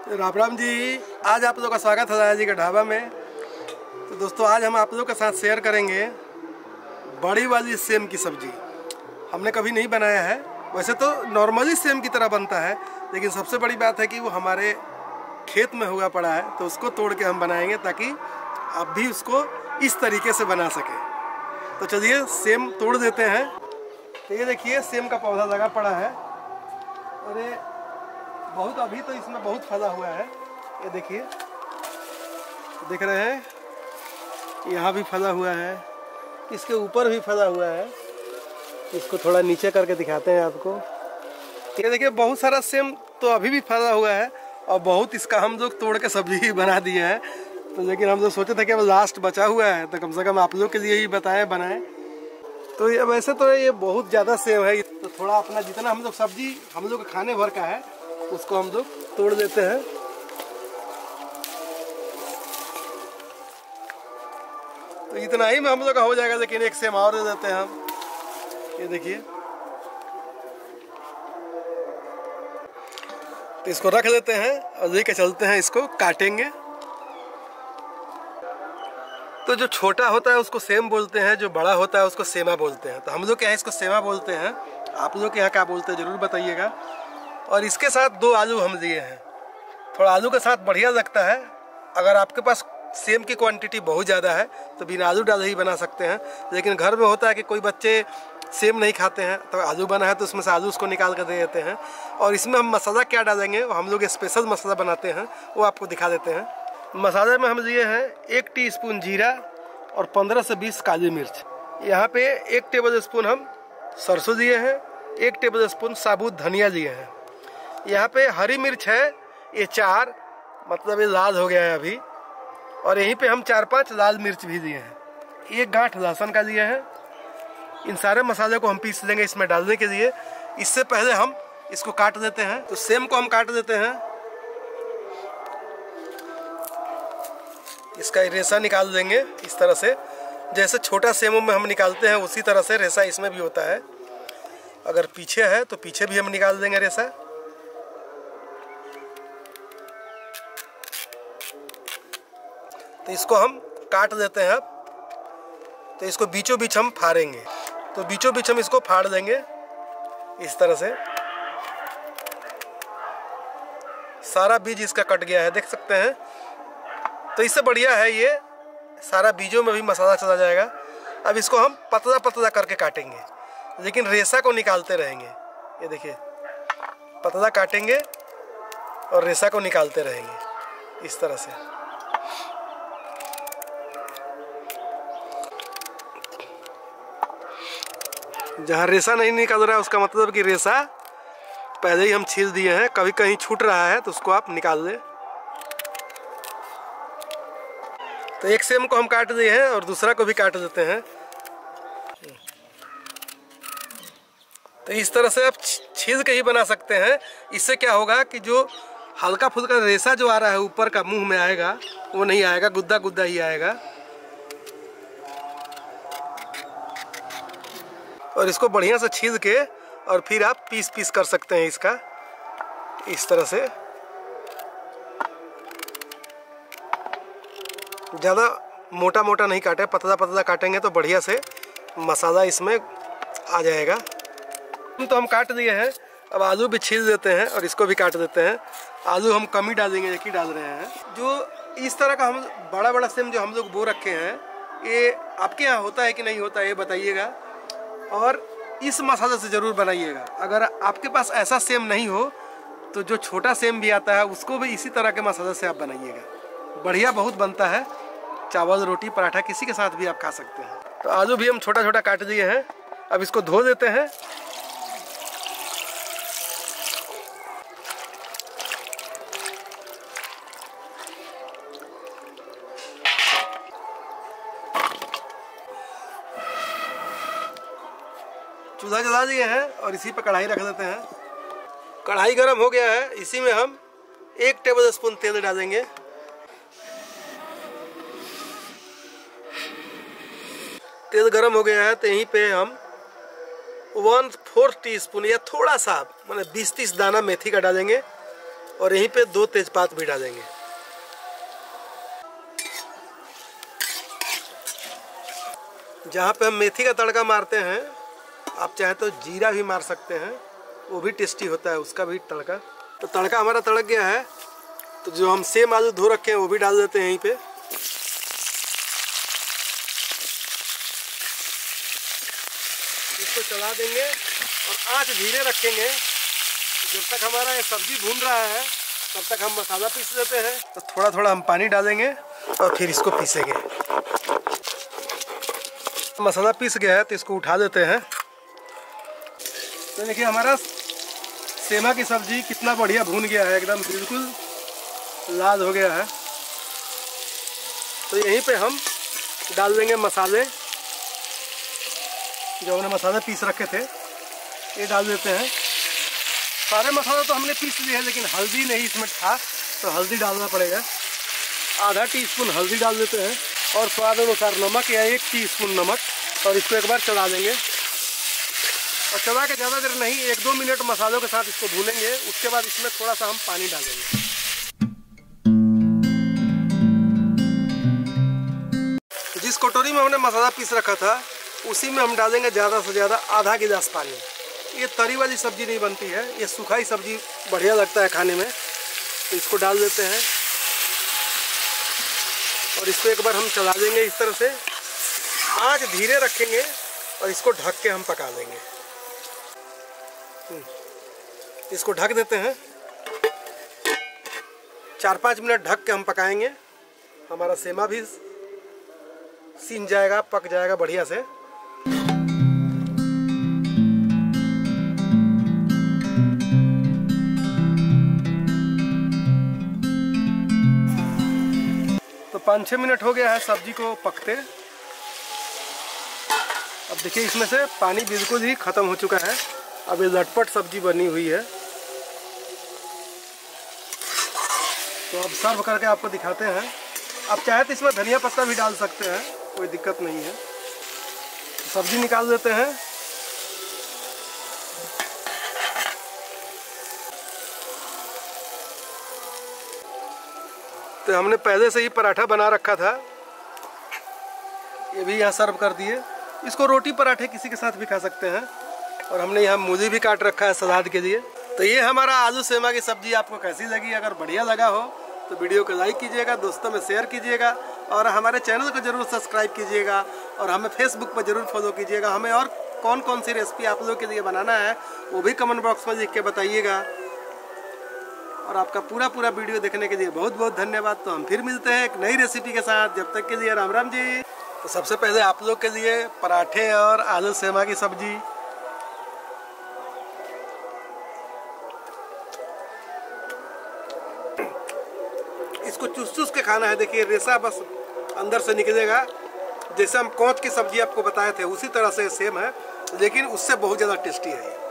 राम राम जी। आज आप लोगों का स्वागत है राजा जी के ढाबा में। तो दोस्तों, आज हम आप लोगों के साथ शेयर करेंगे बड़ी वाली सेम की सब्जी। हमने कभी नहीं बनाया है, वैसे तो नॉर्मली सेम की तरह बनता है, लेकिन सबसे बड़ी बात है कि वो हमारे खेत में हुआ पड़ा है, तो उसको तोड़ के हम बनाएंगे ताकि आप भी उसको इस तरीके से बना सकें। तो चलिए सेम तोड़ देते हैं। तो ये देखिए सेम का पौधा लगा पड़ा है। अरे बहुत, अभी तो इसमें बहुत फला हुआ है। ये देखिए, देख रहे हैं, यहाँ भी फला हुआ है, इसके ऊपर भी फला हुआ है। इसको थोड़ा नीचे करके दिखाते हैं आपको। ये देखिए बहुत सारा सेम तो अभी भी फला हुआ है, और बहुत इसका हम लोग तोड़ के सब्जी बना दिए हैं। तो लेकिन हम लोग सोचे थे कि अब लास्ट बचा हुआ है तो कम से कम आप लोग के लिए ही बनाएं। तो ये वैसे तो ये बहुत ज़्यादा सेम है, तो थोड़ा अपना जितना हम लोग सब्जी हम लोग खाने भर का है उसको हम लोग तोड़ देते हैं। तो इतना ही में हम लोग का हो जाएगा, लेकिन एक सेम और दे देते हैं हम। ये देखिए, तो इसको रख लेते हैं और लेके चलते हैं, इसको काटेंगे। तो जो छोटा होता है उसको सेम बोलते हैं, जो बड़ा होता है उसको सेमा बोलते हैं। तो हम लोग क्या है इसको सेमा बोलते हैं, आप लोग के यहाँ क्या बोलते हैं ज़रूर बताइएगा। और इसके साथ 2 आलू हम लिए हैं। थोड़ा आलू के साथ बढ़िया लगता है। अगर आपके पास सेम की क्वांटिटी बहुत ज़्यादा है तो बिना आलू डाले ही बना सकते हैं, लेकिन घर में होता है कि कोई बच्चे सेम नहीं खाते हैं, तो आलू बना है तो उसमें से आलू उसको निकाल कर दे देते हैं। और इसमें हम मसाला क्या डालेंगे, वो हम लोग स्पेशल मसाला बनाते हैं, वो आपको दिखा देते हैं। मसाले में हम लिए हैं 1 टीस्पून जीरा और 15 से 20 काली मिर्च। यहाँ पे 1 टेबल स्पून हम सरसों लिए हैं, 1 टेबल स्पून साबुत धनिया लिए हैं। यहाँ पे हरी मिर्च है ये 4, मतलब ये लाल हो गया है अभी। और यहीं पे हम 4-5 लाल मिर्च भी लिए हैं, 1 गांठ लहसुन का लिए हैं। इन सारे मसाले को हम पीस लेंगे इसमें डालने के लिए। इससे पहले हम इसको काट देते हैं। तो सेम को हम काट देते हैं, इसका रेशा निकाल देंगे इस तरह से। जैसे छोटा सेमों में हम निकालते हैं उसी तरह से रेशा इसमें भी होता है। अगर पीछे है तो पीछे भी हम निकाल देंगे रेशा। तो इसको हम काट देते हैं अब। तो इसको बीचों बीच हम फाड़ेंगे, तो बीचों बीच हम इसको फाड़ देंगे इस तरह से। सारा बीज इसका कट गया है, देख सकते हैं। तो इससे बढ़िया है, ये सारा बीजों में भी मसाला चला जाएगा। अब इसको हम पतला पतला करके काटेंगे, लेकिन रेशा को निकालते रहेंगे। ये देखिए, पतला काटेंगे और रेशा को निकालते रहेंगे इस तरह से। जहाँ रेशा नहीं निकल रहा है उसका मतलब कि रेशा पहले ही हम छील दिए हैं, कभी कहीं छूट रहा है तो उसको आप निकाल लें। तो एक सेम को हम काट दिए हैं और दूसरा को भी काट देते हैं। तो इस तरह से आप छील के ही बना सकते हैं। इससे क्या होगा कि जो हल्का फुल्का रेशा जो आ रहा है ऊपर का मुंह में आएगा, वो नहीं आएगा, गुद्दा गुद्दा ही आएगा। और इसको बढ़िया से छील के और फिर आप पीस पीस कर सकते हैं इसका, इस तरह से। ज़्यादा मोटा मोटा नहीं काटे, पतला पतला काटेंगे तो बढ़िया से मसाला इसमें आ जाएगा। तो हम काट दिए हैं, अब आलू भी छील देते हैं और इसको भी काट देते हैं। आलू हम कम ही डालेंगे, एक ही डाल रहे हैं। जो इस तरह का हम बड़ा बड़ा सेम जो हम लोग बो रखे हैं, ये आपके यहाँ होता है कि नहीं होता है ये बताइएगा, और इस मसाले से ज़रूर बनाइएगा। अगर आपके पास ऐसा सेम नहीं हो तो जो छोटा सेम भी आता है उसको भी इसी तरह के मसाले से आप बनाइएगा, बढ़िया बहुत बनता है। चावल रोटी पराठा किसी के साथ भी आप खा सकते हैं। तो आलू भी हम छोटा छोटा काट दिए हैं, अब इसको धो देते हैं। चूल्हा जला दिए हैं और इसी पर कढ़ाई रख देते हैं। कढ़ाई गर्म हो गया है, इसी में हम 1 टेबल स्पून तेल डालेंगे। तेल गर्म हो गया है तो यहीं पे हम 1/4 टीस्पून या थोड़ा सा, मतलब 20-30 दाना मेथी का डालेंगे। और यहीं पे 2 तेजपात भी डालेंगे। जहाँ पे हम मेथी का तड़का मारते हैं, आप चाहे तो जीरा भी मार सकते हैं, वो भी टेस्टी होता है, उसका भी तड़का। तो तड़का हमारा तड़क गया है, तो जो हम सेम आलू धो रखे हैं वो भी डाल देते हैं यहीं पे। इसको चला देंगे और आंच धीरे रखेंगे। जब तक हमारा ये सब्जी भून रहा है तब तक हम मसाला पीस देते हैं। तो थोड़ा थोड़ा हम पानी डालेंगे और फिर इसको पीसेंगे। मसाला पीस गया है तो इसको उठा देते हैं। तो देखिए हमारा सेमा की सब्जी कितना बढ़िया भून गया है, एकदम बिल्कुल लाल हो गया है। तो यहीं पे हम डाल देंगे मसाले, जो हमने मसाले पीस रखे थे ये डाल देते हैं। सारे मसाला तो हमने पीस लिए हैं, लेकिन हल्दी नहीं इसमें था तो हल्दी डालना पड़ेगा। आधा टीस्पून हल्दी डाल देते हैं और स्वाद अनुसार नमक या 1 टीस्पून नमक। और इसको एक बार चला देंगे और चला के ज़्यादा देर नहीं, 1-2 मिनट मसालों के साथ इसको भूनेंगे। उसके बाद इसमें थोड़ा सा हम पानी डालेंगे। जिस कटोरी में हमने मसाला पीस रखा था उसी में हम डालेंगे ज़्यादा से ज़्यादा आधा गिलास पानी। ये तरी वाली सब्जी नहीं बनती है, ये सूखाई सब्जी बढ़िया लगता है खाने में। तो इसको डाल देते हैं और इसको एक बार हम चला देंगे इस तरह से। आंच धीरे रखेंगे और इसको ढक के हम पका लेंगे। इसको ढक देते हैं, 4-5 मिनट ढक के हम पकाएंगे। हमारा सेमा भी सीन जाएगा, पक जाएगा बढ़िया से। तो 5-6 मिनट हो गया है सब्जी को पकते। अब देखिए इसमें से पानी बिल्कुल ही ख़त्म हो चुका है। अब ये लटपट सब्जी बनी हुई है। तो अब सर्व करके आपको दिखाते हैं। आप चाहे तो इसमें धनिया पत्ता भी डाल सकते हैं, कोई दिक्कत नहीं है। सब्जी निकाल देते हैं। तो हमने पहले से ही पराठा बना रखा था, ये भी यहाँ सर्व कर दिए। इसको रोटी पराठे किसी के साथ भी खा सकते हैं। और हमने यहाँ मूली भी काट रखा है सलाद के लिए। तो ये हमारा आलू सेमा की सब्जी आपको कैसी लगी? अगर बढ़िया लगा हो तो वीडियो को लाइक कीजिएगा, दोस्तों में शेयर कीजिएगा और हमारे चैनल को जरूर सब्सक्राइब कीजिएगा और हमें फेसबुक पर जरूर फॉलो कीजिएगा। हमें और कौन कौन सी रेसिपी आप लोगों के लिए बनाना है वो भी कमेंट बॉक्स में लिख के बताइएगा। और आपका पूरा वीडियो देखने के लिए बहुत बहुत धन्यवाद। तो हम फिर मिलते हैं एक नई रेसिपी के साथ। जब तक के लिए राम राम जी। तो सबसे पहले आप लोग के लिए पराठे और आलू सेमा की सब्जी। इसको चूस के खाना है। देखिए रेशा बस अंदर से निकलेगा। जैसे हम कोंच की सब्जी आपको बताए थे उसी तरह से सेम है, लेकिन उससे बहुत ज़्यादा टेस्टी है ये।